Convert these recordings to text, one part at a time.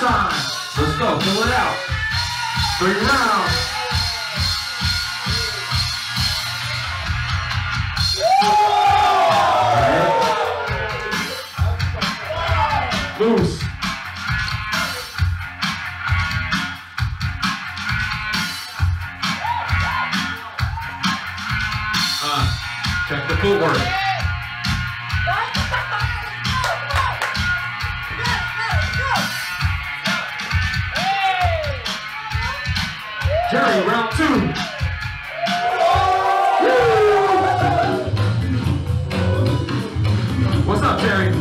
time. Let's go, fill it out. 3 rounds. Loose. Check the footwork. Jerry, round 2. What's up, Jerry?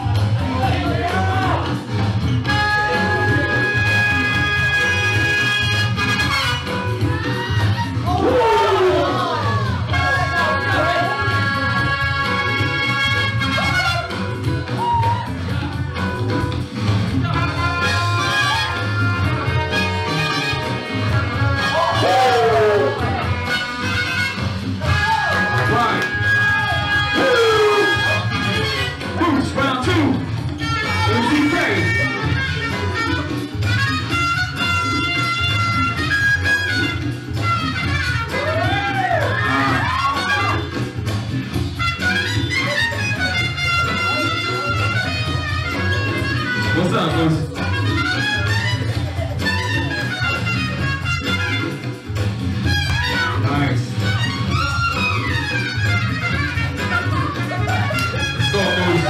What's up, Luce? Nice. Let's go, Luce.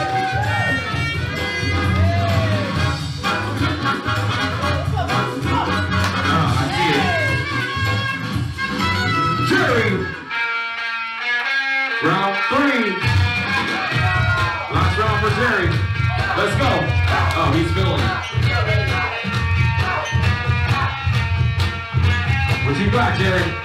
I see it. Jerry! Round 3. Last round for Jerry. Let's go. Oh, he's feeling it. What you got, Jerry?